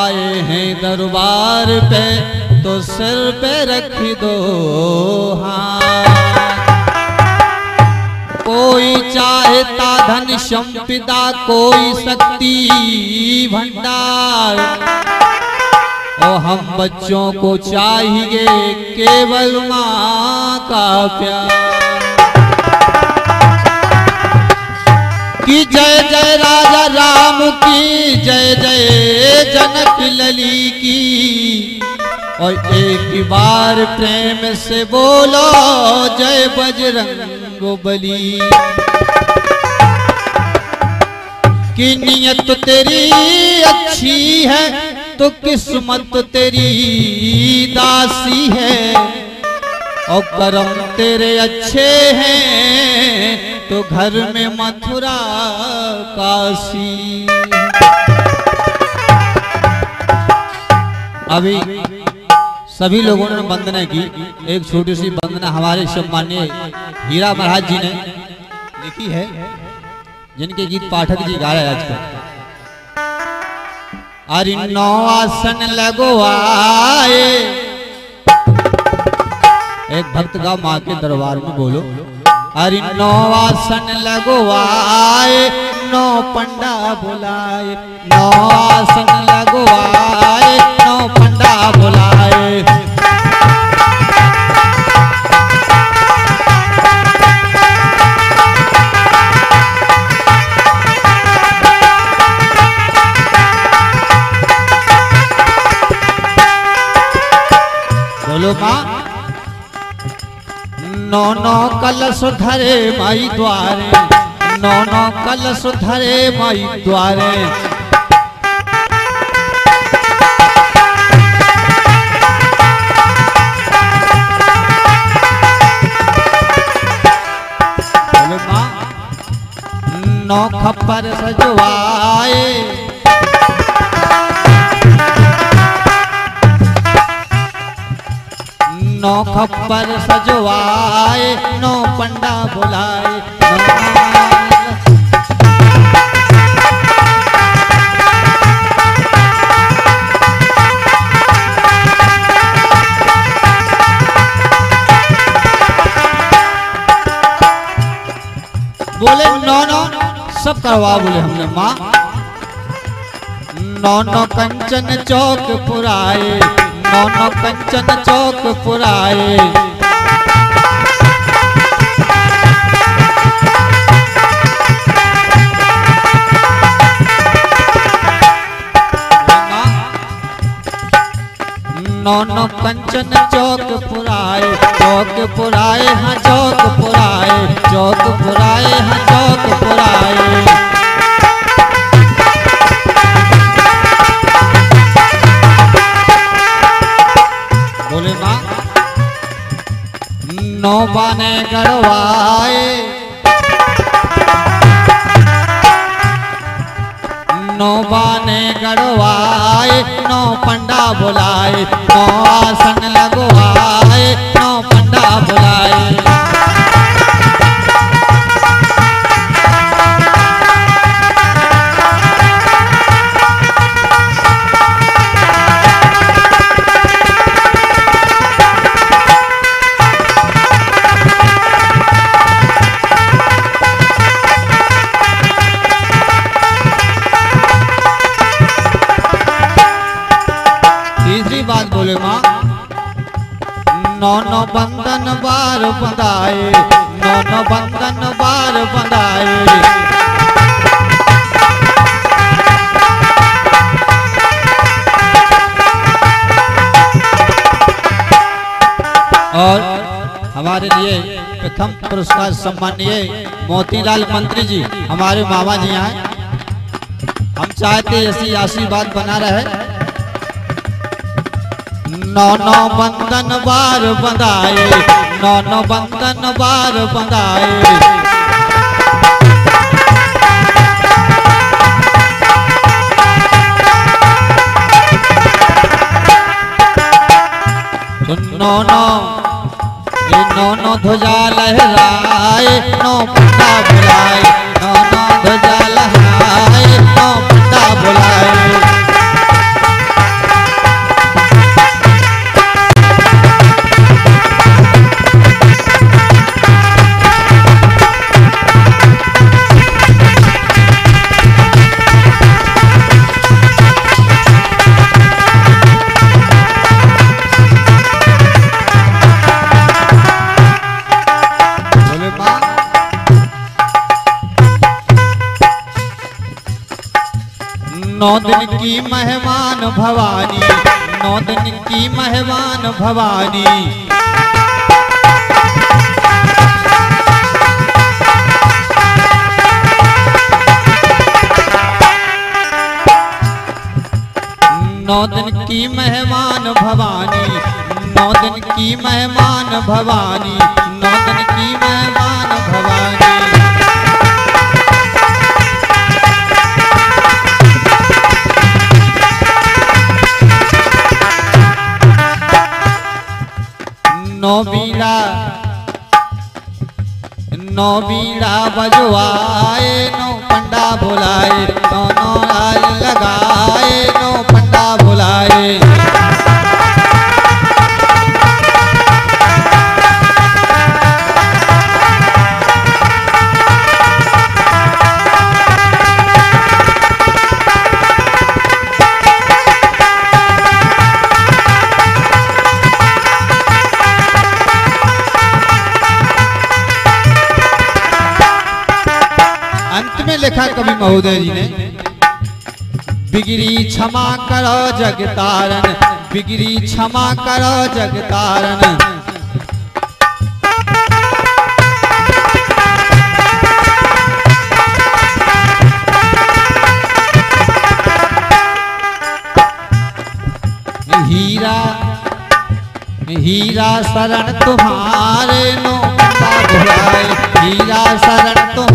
आए हैं दरबार पे तो सिर पे रख दो हाथ। कोई चाहता धन संपदा, कोई शक्ति भंडार, और हम बच्चों को चाहिए केवल माँ का प्यार। कि जय जय राजा राम की, जय जय जनक लली की, और एक बार प्रेम से बोलो जय बजरंग बली। कि नियत तेरी अच्छी है तो किस्मत तेरी दासी है, और कर्म तेरे अच्छे हैं तो घर में मथुरा काशी। अभी सभी लोगों ने वंदना की, एक छोटी सी वंदना हमारे सम्मानीय हीरा महाराज जी ने लिखी है, जिनके गीत पाठक जी गा रहे हैं आजकल। अरे नौ आसन लगवाए, एक भक्त का माँ के दरबार में बोलो। अरे नौ आसन लगवाए, नौ पंडा बुलाए, नौ आसन लगवाए, नौ पंडा बुलाए। बोलो माँ। नौ नौ कलश धरे माई द्वारे, नौ नौ कलश धरे माई द्वारे। नौ खप्पर सजवाए, नौ खप्पर सजवाए, नौ पंडा बुलाए। बोले नौ नौ सब करवा, बोले हमने माँ। नौ नौ कंचन चौक पुराए, नौ नौ कंचन चौक पुराए। नौ नौ कंचन चौक पुराए, चौक पुराए, हाँ चौक पुराए, चौक पुराए, हाँ चौक पुराए। बोले माँ। नौ बाने गड़वाए, नौ बाने गड़वाए, नौ पंडा बुलाए, नौ आसन लगवाए, नौ पंडा बुलाए। बात बोले माँ। नौ नौ बंधन बार बंधाए, नौ नौ बंधन बार बंधाए। और हमारे लिए प्रथम पुरस्कार सम्मानीय मोतीलाल मंत्री जी, हमारे मामा जी हैं। हम चाहते ऐसी आशीर्वाद बना रहे। नौ नौ बंधन बार बंधाए, नौ नौ बंधन बार बंधाए। नौ नौ ये नौ नौ ध्वजा लहराए, नौ पंडा बुलाए, नौ नौ ध्वजा लहराए, नौ पंडा बुलाए। 9 दिन की मेहमान भवानी, 9 दिन की मेहमान भवानी। नौ दिन की मेहमान भवानी, 9 दिन की मेहमान भवानी, 9 दिन की मेहमान भवानी। नौ बीड़ा बजवाए, 9 पंडा बुलाए, दोनों लाल लगाए, 9 पंडा बुलाए। अंत में लिखा कवि महोदय जी ने, बिगड़ी क्षमा करो जगतारन, बिगड़ी क्षमा करो जगतारन। हीरा शरण तुम्हारे, 9 पंडा बुलाए, हीरा शरण